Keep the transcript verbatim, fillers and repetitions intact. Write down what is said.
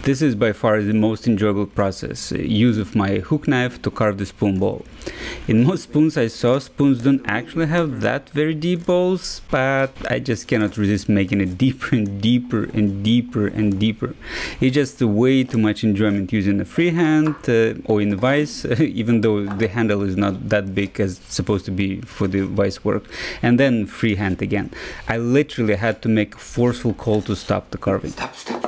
This is by far the most enjoyable process, use of my hook knife to carve the spoon bowl. In most spoons I saw, spoons don't actually have that very deep bowls, but I just cannot resist making it deeper and deeper and deeper and deeper. It's just way too much enjoyment using a freehand uh, or in the vise, even though the handle is not that big as it's supposed to be for the vise work, and then freehand again. I literally had to make a forceful call to stop the carving. Stop, stop.